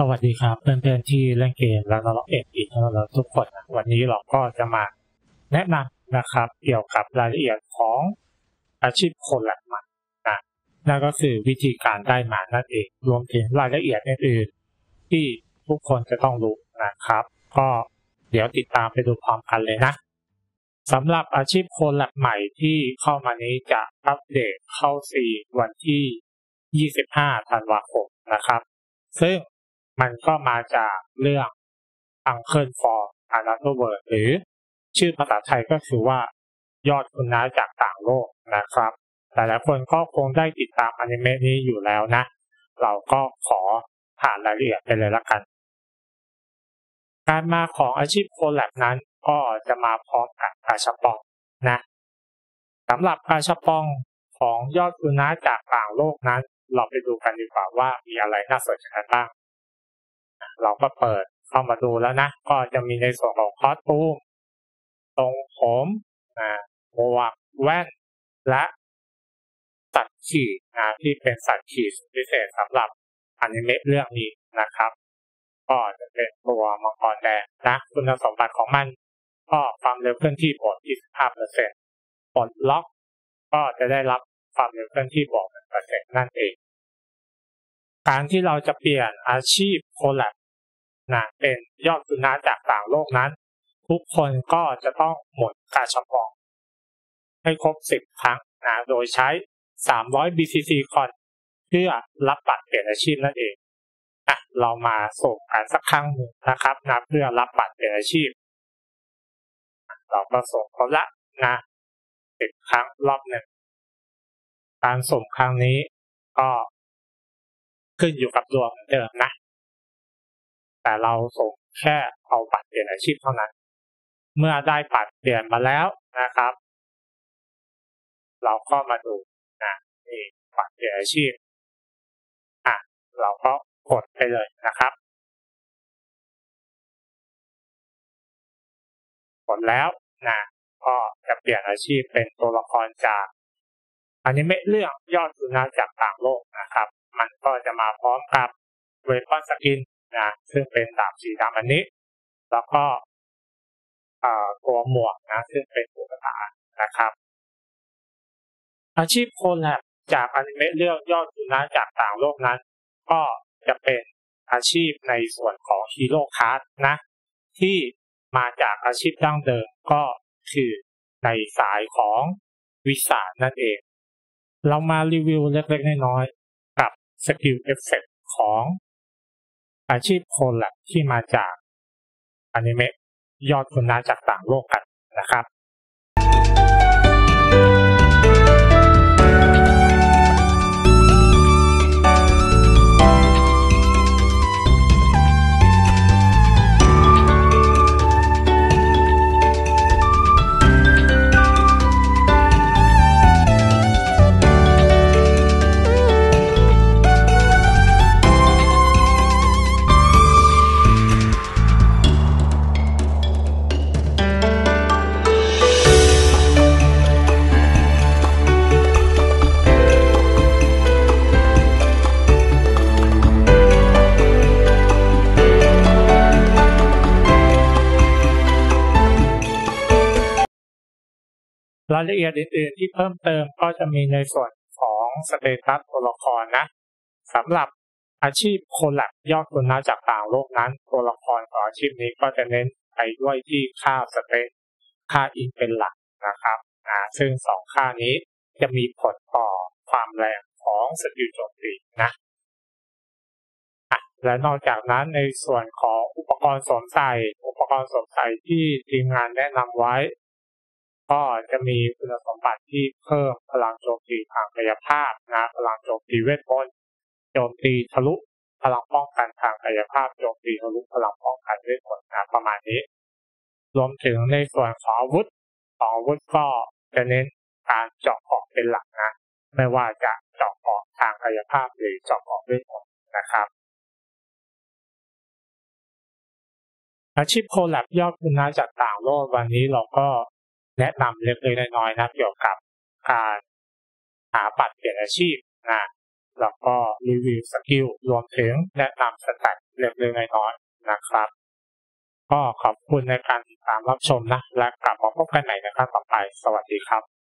สวัสดีครับเพื่อนๆที่เล่นเกมแล้วเราเอ็ดอีกแล้วทุกคนนะวันนี้เราก็จะมาแนะนำนะครับเกี่ยวกับรายละเอียดของอาชีพคนละมันนะนั่นก็คือวิธีการได้มานั่นเองรวมถึงรายละเอียดอื่นๆที่ทุกคนจะต้องรู้นะครับก็เดี๋ยวติดตามไปดูพร้อมกันเลยนะสำหรับอาชีพคนละใหม่ที่เข้ามานี้จะอัปเดตเข้า4วันที่25ธันวาคมนะครับซึ่งมันก็มาจากเรื่อง Uncle for Another World หรือชื่อภาษาไทยก็คือว่ายอดคุณน้าจากต่างโลกนะครับหลายๆคนก็คงได้ติดตามอนิเมะนี้อยู่แล้วนะเราก็ขอผ่านรายละเอียดไปเลยละกันการมาของอาชีพโคแลบนั้นก็จะมาพร้อมกับกาชาปองนะสำหรับกาชาปองของยอดคุณน้าจากต่างโลกนั้นเราไปดูกันดีกว่าว่ามีอะไรน่าสนใจบ้างเราก็เปิดเข้ามาดูแล้วนะก็จะมีในส่วนของคอสตูมทรงผมหมวกแว่นและสัตว์ขี่ที่เป็นสัตว์ขี่พิเศษสำหรับอนิเมะเรื่องนี้นะครับก็จะเป็นตัวมังกรแดงนะคุณสมบัติของมันก็ความเร็วเคลื่อนที่บวก 25% ปลดล็อกก็จะได้รับความเร็วเคลื่อนที่บวก 1% นั่นเองการที่เราจะเปลี่ยนอาชีพโคแลบเป็นยอดคุณน้าจากต่างโลกนั้นทุกคนก็จะต้องหมุนกาชาปองให้ครบ10ครั้งโดยใช้300 BCC คอนเพื่อรับบัตรเปลี่ยนอาชีพนั่นเองเรามาส่งกันสักครั้งหนึ่งนะครับเพื่อรับบัตรเปลี่ยนอาชีพเราก็ส่งเขาละ10ครั้งรอบหนึ่งการส่งครั้งนี้ก็ขึ้นอยู่กับดวงเหมือนเดิมนะแต่เราส่งแค่เอาบัตรเปลี่ยนอาชีพเท่านั้นเมื่อได้บัตรเปลี่ยนมาแล้วนะครับเราก็มาดูนี่บัตรเปลี่ยนอาชีพเราก็กดไปเลยนะครับกดแล้วก็จะเปลี่ยนอาชีพเป็นตัวละครจากอนิเมะเรื่องยอดคุณน้าจากต่างโลกนะครับมันก็จะมาพร้อมกับเวพอนสกินซึ่งเป็นดาบสีดำอันนี้แล้วก็ตัวหมวกซึ่งเป็นตุ๊กตานะครับอาชีพโคแลบจากอนิเมะเรื่องยอดคุณน้าจากต่างโลกนั้นก็จะเป็นอาชีพในส่วนของฮีโร่คาร์ดที่มาจากอาชีพดั้งเดิมก็คือในสายของวิสานั่นเองเรามารีวิวเล็กๆน้อยๆกับสกิลเอฟเฟกต์ของอาชีพโคแลบที่มาจากอนิเมะยอดคุณน้าจากต่างโลกกันนะครับรายละเอียดอื่นๆที่เพิ่มเติมก็จะมีในส่วนของสเตตัสตัวละครสำหรับอาชีพโคแลบยอดคุณน้าจากต่างโลกนั้นตัวละครของอาชีพนี้ก็จะเน้นไปด้วยที่ค่าสเตตค่าอินเป็นหลักนะครับซึ่ง2ค่านี้จะมีผลต่อความแรงของสกิลโจมตีและนอกจากนั้นในส่วนของอุปกรณ์สวมใส่ที่ทีมงานแนะนำไว้ก็จะมีคุณสมบัติที่เพิ่มพลังโจมตีทางกายภาพพลังโจมตีเวทมนต์โจมตีทะลุพลังป้องกันทางกายภาพโจมตีทะลุพลังป้องกันเวทมนต์ประมาณนี้รวมถึงในส่วนของอาวุธก็จะเน้นการเจาะเกราะเป็นหลักไม่ว่าจะเจาะเกราะทางกายภาพหรือเจาะเกราะเวทมนต์นะครับอาชีพโคแลบยอดคุณน้าจากต่างโลกวันนี้เราก็แนะนำเล็กๆน้อยๆเกี่ยวกับการหาบัตรเปลี่ยนอาชีพแล้วก็รีวิวสกิลรวมถึงแนะนำสแตทเล็กๆน้อยๆนะครับก็ขอบคุณในการติดตามรับชมนะและกลับมาพบกันใหม่ในครั้งต่อไปสวัสดีครับ